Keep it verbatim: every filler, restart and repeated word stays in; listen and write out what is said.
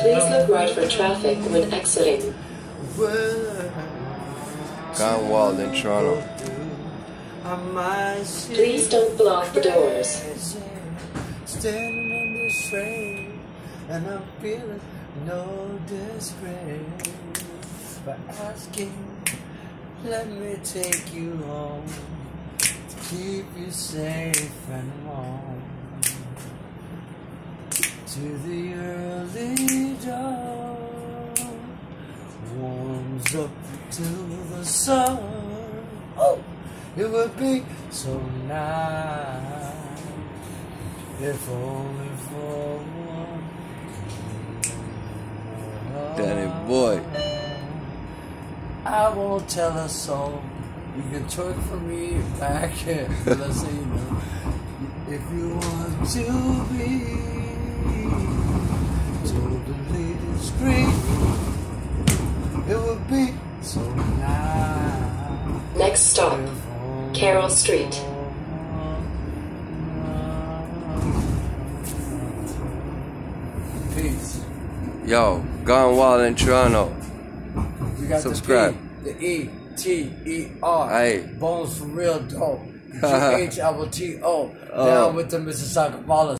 Please look right for traffic when exiting. Gone Wild in Toronto. Please don't block the doors. Standing in this rain, and I'm feeling no disgrace. But asking, let me take you home, to keep you safe and warm. To the early dawn, warms up till the sun. Oh, it would be so nice if only for one. Danny boy. I won't tell a soul. You can twerk for me back here. Let's say you know. If you want to be totally discreet, it would be so nice. Next stop, Carroll Street. Peace. Yo, Gone Wild in Toronto. We got Subscribe. the P, the E, T, E, R. Aye. Bones for real dope. G H, I will T, O. Oh. Down with the Mississauga Ballers.